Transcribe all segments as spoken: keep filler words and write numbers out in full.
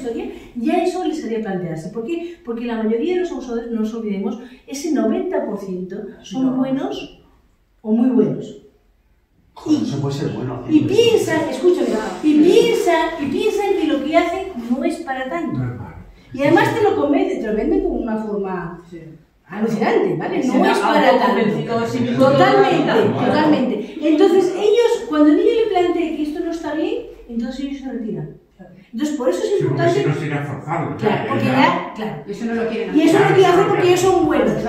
historia, ya eso les haría plantearse. ¿Por qué? Porque la mayoría de los abusadores, no nos olvidemos, ese noventa por ciento son no. buenos o muy buenos. Joder, eso puede ser bueno. Y piensan, escúchame, y piensan, y piensan que lo que hacen no es para tanto. Y además te lo convenden, te lo venden con una forma sí. alucinante, ¿vale? No es para tanto. Totalmente, totalmente. Entonces ellos, cuando el niño le plantea que esto no está bien, entonces ellos se retiran. Entonces por eso es importante... Sí, porque si no sería forzarlo. Claro, porque ya, claro. Y eso no lo quieren hacer. Y eso no lo quieren hacer porque ellos son buenos.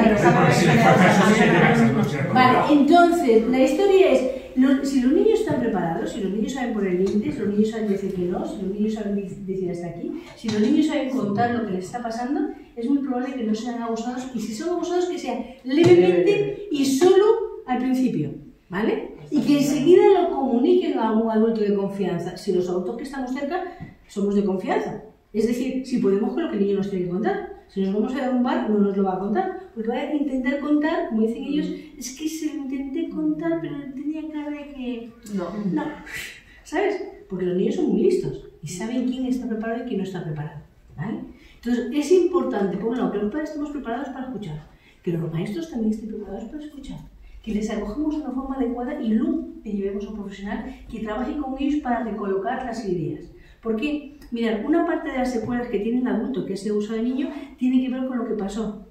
Vale, entonces la historia es... Los, si los niños están preparados, si los niños saben poner límites, si los niños saben decir que no, si los niños saben decir hasta aquí, si los niños saben contar lo que les está pasando, es muy probable que no sean abusados, y si son abusados que sean levemente y solo al principio, ¿vale? Y que enseguida lo comuniquen a un adulto de confianza. Si los adultos que estamos cerca somos de confianza, es decir, si podemos con lo que el niño nos tiene que contar. Si nos vamos a ir a un bar, no nos lo va a contar, porque va a intentar contar, como dicen ellos, es que se lo intenté contar, pero tenía cara de que... No, no, ¿sabes? Porque los niños son muy listos y saben quién está preparado y quién no está preparado, ¿vale? Entonces es importante, por un lado, que los padres estemos preparados para escuchar, que los maestros también estén preparados para escuchar, que les acojamos de una forma adecuada y luego le llevemos a un profesional que trabaje con ellos para recolocar las ideas. ¿Por qué? Mirad, una parte de las secuelas que tiene el adulto, que es el uso del niño, tiene que ver con lo que pasó.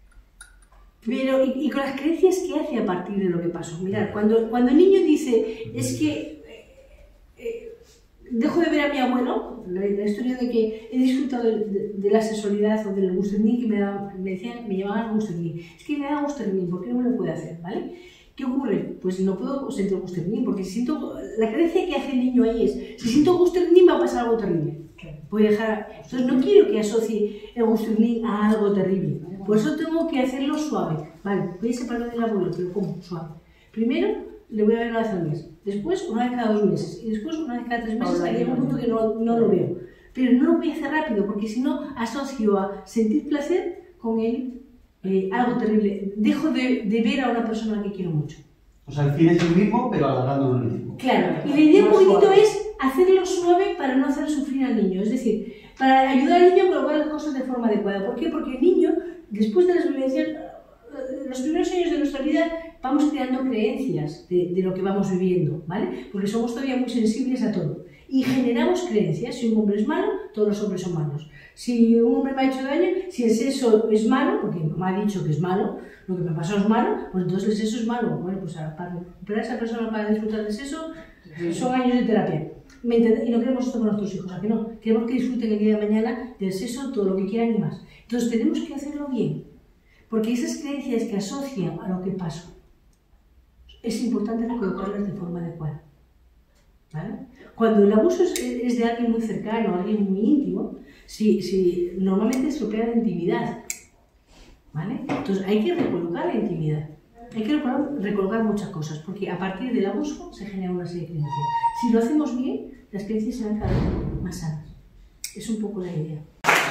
Pero, y, y con las creencias que hace a partir de lo que pasó. Mirad, cuando, cuando el niño dice, es que eh, eh, dejo de ver a mi abuelo, la, la historia de que he disfrutado de, de, de la sexualidad o del gusternín, que me, da, me, decían, me llamaban gusternín. Es que me da gusternín, ¿por qué no me lo puede hacer? ¿Vale? ¿Qué ocurre? Pues no puedo sentir gusternín, porque si siento, la creencia que hace el niño ahí es, si siento gusternín va a pasar algo terrible. Voy a dejar, entonces no quiero que asocie el gusternín a algo terrible, por eso tengo que hacerlo suave. Vale, voy a separarme del abuelo, pero ¿cómo? Suave. Primero le voy a ver una vez al mes, después una vez cada dos meses, y después una vez cada tres meses, hasta que llega un punto que no, no lo veo. Pero no lo voy a hacer rápido, porque si no asocio a sentir placer con él. Eh, algo terrible. Dejo de, de ver a una persona que quiero mucho. O sea, el fin es el mismo, pero alargándolo el mismo. Claro, y la idea un poquitito es hacerlo suave para no hacer sufrir al niño. Es decir, para ayudar al niño a colocar las cosas de forma adecuada. ¿Por qué? Porque el niño, después de las vivencias, los primeros años de nuestra vida, vamos creando creencias de, de lo que vamos viviendo, ¿vale? Porque somos todavía muy sensibles a todo. Y generamos creencias. Si un hombre es malo, todos los hombres son malos. Si un hombre me ha hecho daño, si el sexo es malo, porque mi mamá ha dicho que es malo, lo que me pasó es malo, pues entonces el sexo es malo. Bueno, pues para recuperar a esa persona para disfrutar del sexo, son años de terapia. Y no queremos esto con nuestros hijos, ¿a que no? Queremos que disfruten el día de mañana del sexo, todo lo que quieran y más. Entonces tenemos que hacerlo bien, porque esas creencias que asocian a lo que pasó, es importante recolocarlas de forma adecuada. ¿Vale? Cuando el abuso es, es de alguien muy cercano, alguien muy íntimo, si, si, normalmente estropea la intimidad, ¿vale? Entonces hay que recolocar la intimidad, hay que recolocar, recolocar muchas cosas, porque a partir del abuso se genera una serie de creencias. Si lo hacemos bien, las creencias serán cada vez más sanas. Es un poco la idea.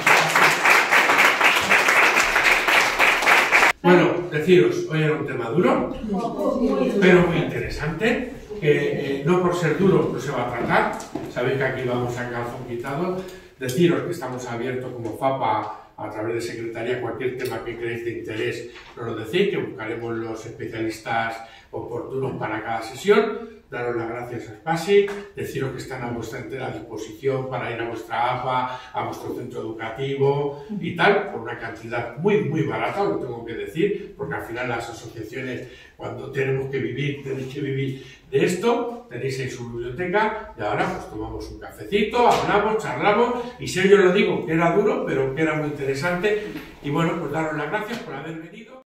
Bueno, deciros, hoy era un tema duro, pero muy interesante. Que eh, no por ser duro no se va a tratar, sabéis que aquí vamos a calzón quitado. Deciros que estamos abiertos como FAPA a través de Secretaría, cualquier tema que creéis de interés nos lo decís, que buscaremos los especialistas oportunos para cada sesión. Daros las gracias a SPASI, deciros que están a vuestra entera disposición para ir a vuestra A P A, a vuestro centro educativo y tal, por una cantidad muy, muy barata, lo tengo que decir, porque al final las asociaciones, cuando tenemos que vivir, tenéis que vivir de esto, tenéis en su biblioteca, y ahora pues tomamos un cafecito, hablamos, charlamos, y si yo lo digo que era duro, pero que era muy interesante, y bueno, pues daros las gracias por haber venido.